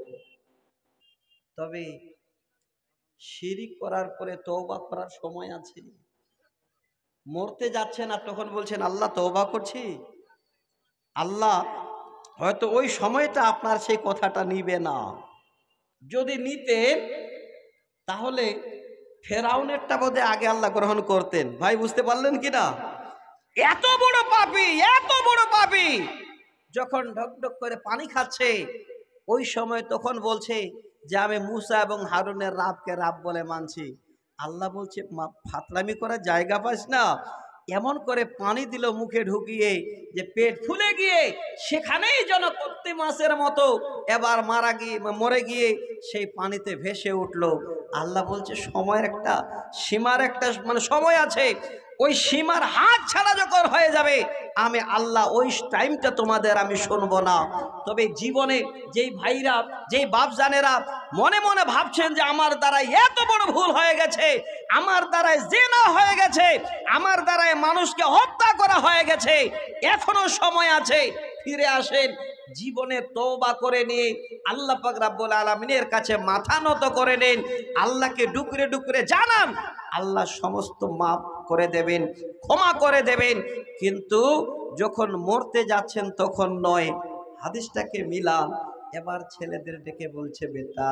তবে শিরিক করার পরে তওবা করার সময় আছে। মরতে যাচ্ছেন আর তখন বলছেন আল্লাহ তওবা করছি, আল্লাহ হয়তো ওই সময়টা আপনার সেই কথাটা নিবে না। যদি নিতেন তাহলে ফেরাউনেরটা বোধে আগে আল্লাহ গ্রহণ করতেন। ভাই বুঝতে পারলেন কিনা? এত বড় পাপী, এত বড় পাপী, যখন ঢক ঢক করে পানি খাচ্ছে ওই সময় তখন বলছে যে আমি মুসা এবং হারুনের রাবকে রাব বলে মানছি। আল্লাহ বলছে ফাতলামি করার জায়গা পাস না, এমন করে পানি দিল মুখে ঢুকিয়ে যে পেট ফুলে গিয়ে সেখানেই যেন কত্তি মাছের মতো এবার মারা গিয়ে মরে গিয়ে সেই পানিতে ভেসে উঠলো। আল্লাহ বলছে সময়ের একটা সীমার একটা মানে সময় আছে, ওই সীমার হাত ছাড়া যখন হয়ে যাবে আমি আল্লাহ ওই টাইমটা তোমাদের আমি শুনবো না। তবে জীবনে যেই ভাইরা যেই বাপজানেরা মনে মনে ভাবছেন যে আমার দ্বারাই এত বড় ভুল হয়ে গেছে, আমার দ্বারাই জিনা হয়ে গেছে, আমার দ্বারাই মানুষকে হত্যা করা হয়ে গেছে, এখনো সময় আছে, ফিরে আসেন, জীবনে তওবা করে নিয়ে আল্লাহ পাক রব্বুল আলামিনের কাছে মাথা নত করে নেন, আল্লাহকে ডুকরে ডুকরে জানান, আল্লাহ সমস্ত মাফ করে দেবেন, ক্ষমা করে দেবেন। কিন্তু যখন মরতে যাচ্ছেন তখন নয়। হাদিসটাকে মিলান। এবার ছেলেদের ডেকে বলছে বেটা,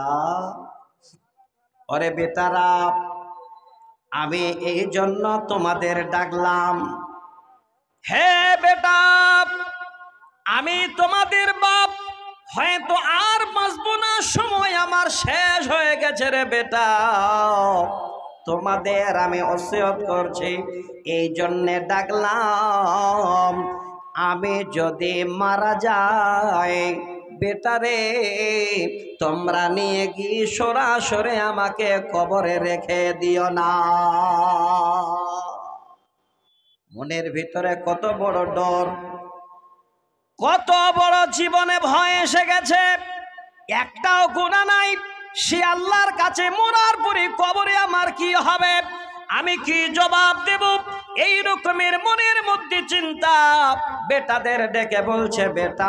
ওরে বেটারা, আমি এই জন্য তোমাদের ডাকলাম, হে বেটা, আমি তোমাদের বাপ, হয়তো আর বাঁচবো না, সময় আমার শেষ হয়ে গেছে রে বেটা, তোমাদের আমি ওসিয়ত করছি, এই জন্যে ডাকলাম, আমি যদি মারা যাই বেটারে তোমরা নিয়ে গিয়ে সরাসরি আমাকে কবরে রেখে দিও না। মনের ভিতরে কত বড় ডর, কত বড় জীবনে ভয় এসে গেছে, একটাও গুনাহ নাই, সে আল্লাহর কাছে মরার পরে কবরে আমার কি হবে, আমি কি জবাব দেব, এই রকমের মনের মধ্যে চিন্তা। বেটাদের ডেকে বলছে বেটা,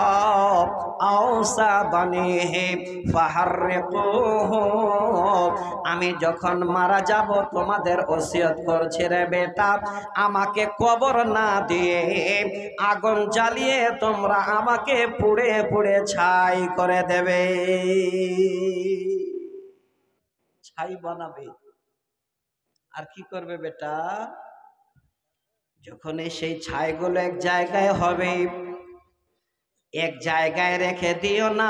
আওসা বানি হে ফাহাররিকুহু, আমি যখন মারা যাব তোমাদের ওসিয়ত করছি রে বেটা, আমাকে কবর না দিয়ে আগুন জ্বালিয়ে তোমরা আমাকে পুড়ে পুড়ে ছাই করে দেবে, ছাই বানাবে। আর কি করবে বেটা? যখন সেই ছাইগুলো এক জায়গায় হবে, এক জায়গায় রেখে দিও না,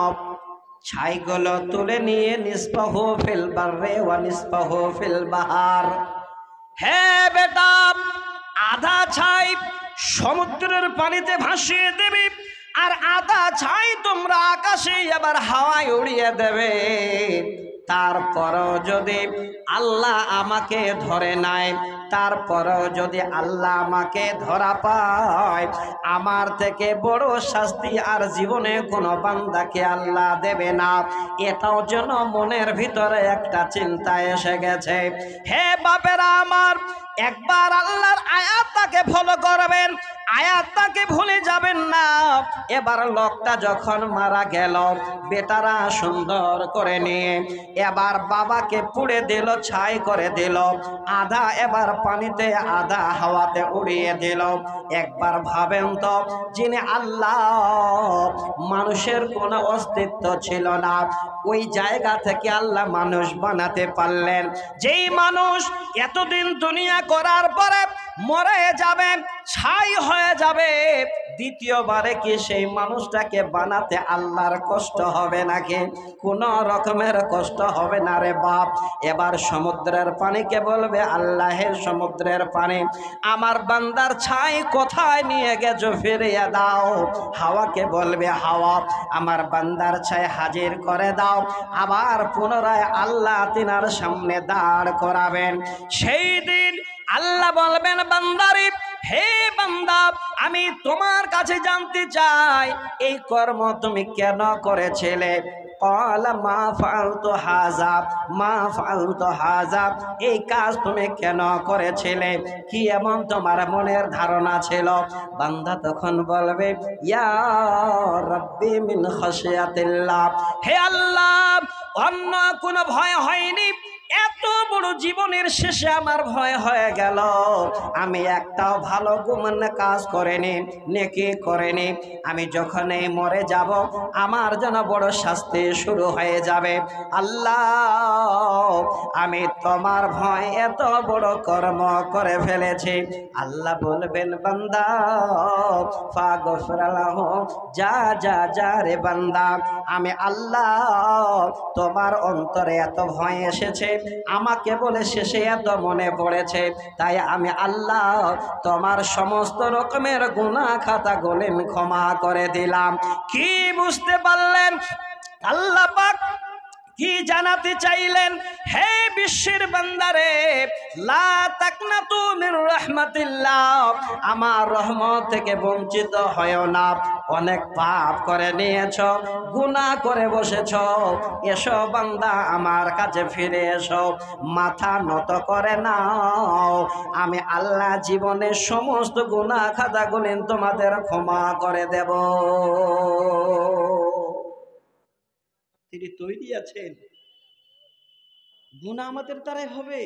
ছাইগুলো তুলে নিয়ে নিসফাহু ফিল বাররে ওয়া নিসফাহু ফিল বাহার। হ্যাঁ বেটা, আধা ছাই সমুদ্রের পানিতে ভাসিয়ে দেবে, আর আধা ছাই তোমরা আকাশে এবার হাওয়ায় উড়িয়ে দেবে। তারপরও যদি আল্লাহ আমাকে ধরে নেয়, তারপরও যদি আল্লাহ আমাকে ধরা পায়, আমার থেকে বড় শাস্তি আর জীবনে কোনো বান্দাকে আল্লাহ দেবে না। এটাও যেন মনের ভিতরে একটা চিন্তা এসে গেছে। হে বাপেরা আমার, একবার আল্লাহর আয়াতটাকে ফলো করবেন, আয়াতটাকে ভুলে যাবেন না। এবার লোকটা যখন মারা গেল, বেটারা সুন্দর করে নিয়ে এবার বাবাকে পুড়ে দিল, ছাই করে দিল, আধা এবার পানিতে আধা হাওয়াতে উড়িয়ে দিল। একবার ভাবেন তো, যিনি আল্লাহ, মানুষের কোনো অস্তিত্ব ছিল না, ওই জায়গা থেকে আল্লাহ মানুষ বানাতে পারলেন। যেই মানুষ এতদিন দুনিয়া করার পরে মরে যাবে, ছাই হয়ে যাবে, দ্বিতীয়বারে কি সেই মানুষটাকে বানাতে আল্লাহর কষ্ট হবে নাকি? কোন রকমের কষ্ট হবে না রে বাপ। এবার সমুদ্রের পানিকে বলবে, আল্লাহের সমুদ্রের পানি, আমার বান্দার ছাই কোথায় নিয়ে গেছো ফিরিয়ে দাও। হাওয়াকে বলবে, হাওয়া, আমার বান্দার ছাই হাজির করে দাও। আবার পুনরায় আল্লাহ তিনার সামনে দাঁড় করাবেন। সেই দিন আল্লাহ বলবেন, বান্দারে, হে বান্দা, আমি তোমার কাছে জানতে চাই এই কর্ম তুমি কেন করেছিলে? ক্বালা মা ফাআলতু হাযা, মা ফাআলতু হাযা, এই কাজ তুমি কেন করেছিলে? কি এমন তোমার মনের ধারণা ছিল? বান্দা তখন বলবে, ইয়া রাব্বি মিন খাশিয়াতিল্লাহ, হে আল্লাহ, অন্য কোনো ভয় হয়নি, এত বড় জীবনের শেষে আমার ভয় হয়ে গেল। আমি একটাও ভালো গুণ কাজ করিনি, নেকি করিনি। আমি যখনই মরে যাব, আমার যেন বড় শাস্তি শুরু হয়ে যাবে। আল্লাহ, আমি তোমার ভয় এত বড় কর্ম করে ফেলেছি। আল্লাহ বলবেন, বান্দা, ফাগফির লাহু, যা যা যা রে বান্দা, আমি আল্লাহ তোমার অন্তরে এত ভয় এসেছে, আমাকে বলে শেষে এত মনে পড়েছে, তাই আমি আল্লাহ তোমার সমস্ত রকমের গুনাহ খাতা গোলেন ক্ষমা করে দিলাম। কি বুঝতে পারলেন? আল্লাহ পাক কি জানাতে চাইলেন? হে বিশ্বের বান্দারে, লা তাকনাতু মির রাহমাতিল্লাহ, আমার রহমত থেকে বঞ্চিত হয়ো না। অনেক পাপ করে নিয়েছো, গুনাহ করে বসেছো, এসো বান্দা আমার কাছে ফিরে এসো, মাথা নত করে নাও। আমি আল্লাহ জীবনের সমস্ত গুনাহ খাতাগুলো তোমাদের ক্ষমা করে দেব। তিনি তৈরি আছেন। গুনাহ আমাদের দ্বারাই হবে,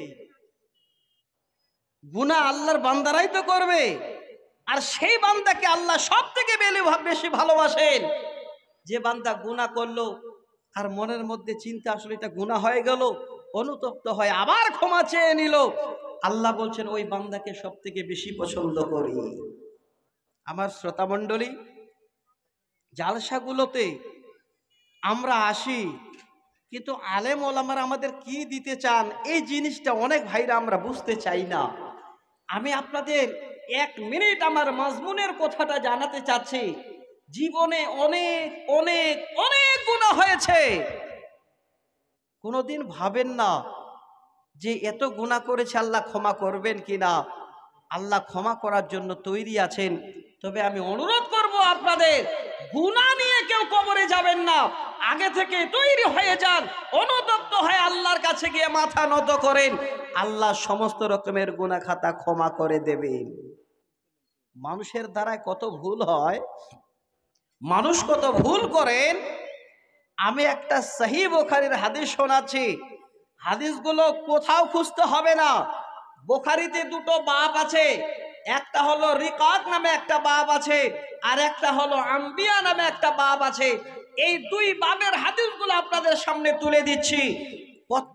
গুনাহ আল্লাহর বান্দারাই তো করবে। আর সেই বান্দাকে আল্লাহ সব থেকে বেশি ভালোবাসেন যে বান্দা গুনাহ করলো আর মনের মধ্যে চিন্তা, আসলে এটা গুনাহ হয়ে গেল, অনুতপ্ত হয়, আবার ক্ষমা চেয়ে নিল। আল্লাহ বলছেন, ওই বান্দাকে সব থেকে বেশি পছন্দ করি। আমার শ্রোতা মণ্ডলী, জালসাগুলোতে আমরা আসি, কিন্তু আলেম ওলামারা আমাদের কি দিতে চান, এই জিনিসটা অনেক ভাইরা আমরা বুঝতে চাই না। আমি আপনাদের এক মিনিট আমার মাজমুনের কথাটা জানাতে চাচ্ছি। জীবনে অনেক অনেক অনেক গুনাহ হয়েছে, কোনোদিন ভাবেন না যে এত গুনাহ করেছে আল্লাহ ক্ষমা করবেন কিনা। আল্লাহ ক্ষমা করার জন্য তৈরি আছেন। তবে আমি অনুরোধ করব আপনাদের, গুনাহ নিয়ে কেউ কবরে যাবেন না, আগে থেকে তৈরি হয়ে যান, অনুতপ্ত হয়ে আল্লাহর কাছে গিয়ে মাথা নত করেন, আল্লাহ সমস্ত রকমের গুনাহ খাতা ক্ষমা করে দেবেন। মানুষের দ্বারা কত ভুল হয়, মানুষ কত ভুল করেন। আমি একটা সহিহ বুখারীর হাদিস শোনাচ্ছি, হাদিসগুলো কোথাও খুঁজতে হবে না। বুখারীতে দুটো বাব আছে, একটা হলো রিকাত নামে একটা বাব আছে, আর একটা হলো আম্বিয়া নামে একটা বাব আছে। এই দুই বাবের হাদিসগুলো আপনাদের সামনে তুলে দিচ্ছি।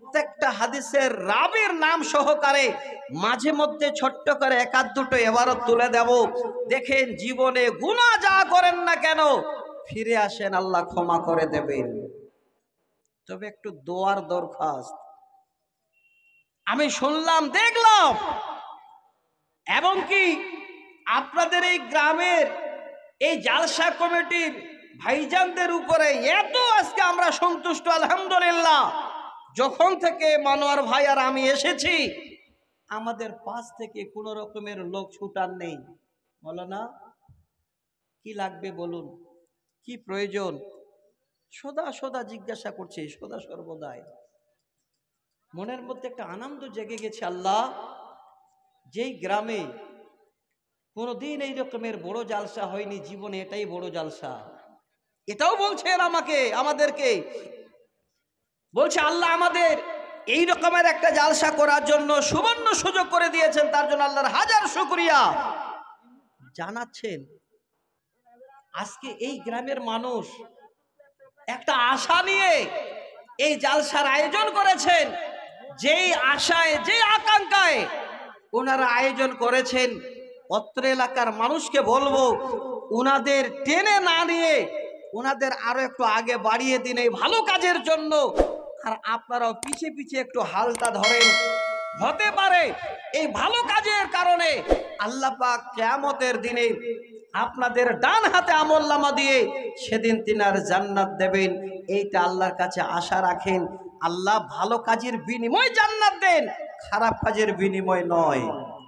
প্রত্যেকটা হাদিসের রাবির নাম সহকারে মাঝে মধ্যে ছোট্ট করে একাধ দুটো এবারও তুলে দেব। দেখেন জীবনে গুনাহ যা করেন না কেন ফিরে আসেন, আল্লাহ ক্ষমা করে দেবেন। তবে একটু দোয়ার দরখাস্ত। আমি শুনলাম দেখলাম এবং কি আপনাদের এই গ্রামের এই জালসা কমিটির ভাইজানদের উপরে এত আজকে আমরা সন্তুষ্ট আলহামদুলিল্লাহ। যখন থেকে মনোয়ার ভাই আর আমি এসেছি আমাদের পাশ থেকে কোনো রকমের লোক ছুটার নেই। বলো না কি লাগবে বলুন, কি প্রয়োজন, সদা সদা জিজ্ঞাসা করছে, সদা সর্বদাই। মনের মধ্যে একটা আনন্দ জেগে গেছে। আল্লাহ, যেই গ্রামে কোনোদিন এই রকমের বড় জালসা হয়নি, জীবনে এটাই বড় জালসা। এটাও বলছেন আমাকে, আমাদেরকে বলছে আল্লাহ আমাদের এই রকমের একটা জালসা করার জন্য সুবর্ণ সুযোগ করে দিয়েছেন, তার জন্য আল্লাহর হাজার শুকরিয়া জানাচ্ছেন। আজকে এই গ্রামের মানুষ একটা আশা নিয়ে এই জালসার আয়োজন করেছেন। যেই আশায়, যে আকাঙ্ক্ষায় ওনারা আয়োজন করেছেন, অত্র এলাকার মানুষকে বলবো ওনাদের টেনে না নিয়ে ওনাদের আরো একটু আগে বাড়িয়ে দিন এই ভালো কাজের জন্য। আর আপনারাও পিছে পিছে একটু হালটা ধরেন। হতে পারে এই ভালো কাজের কারণে আল্লাহ পাক কিয়ামতের দিনে আপনাদের ডান হাতে আমলনামা দিয়ে সেদিন তিনার জান্নাত দেবেন। এইটা আল্লাহর কাছে আশা রাখেন। আল্লাহ ভালো কাজের বিনিময় জান্নাত দেন, খারাপ কাজের বিনিময় নয়।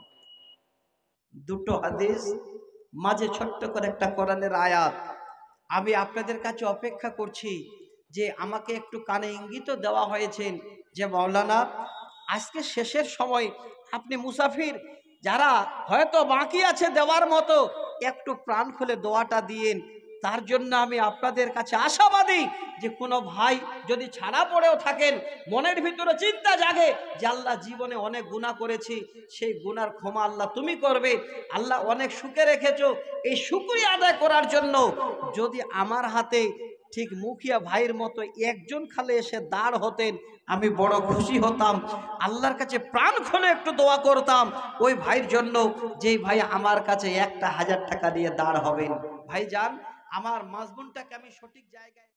দুটো হাদিস, মাঝে ছোট্ট করে একটা কোরআনের আয়াত। আমি আপনাদের কাছে অপেক্ষা করছি যে আমাকে একটু কানে ইঙ্গিত দেওয়া হয়েছে যে মাওলানা আজকে শেষের সময় আপনি মুসাফির যারা হয়তো বাকি আছে দেওয়ার মতো একটু প্রাণ খুলে দোয়াটা দিয়েন। তার জন্য আমি আপনাদের কাছে আশাবাদী যে কোনো ভাই যদি ছাড়া পড়েও থাকেন, মনের ভিতরে চিন্তা জাগে যে আল্লাহ জীবনে অনেক গুনাহ করেছি, সেই গুনার ক্ষমা আল্লাহ তুমি করবে। আল্লাহ অনেক সুখে রেখেছো, এই শুকরিয়া আদায় করার জন্য যদি আমার হাতে ঠিক মুখিয়া ভাইয়ের মতো একজন খালে এসে দাঁড় হতেন আমি বড় খুশি হতাম। আল্লাহর কাছে প্রাণ খুলে একটু দোয়া করতাম ওই ভাইয়ের জন্য, যেই ভাই আমার কাছে একটা হাজার টাকা দিয়ে দাঁড় হবেন। ভাই যান, আমার মাজবুনটাকে আমি সঠিক জায়গায়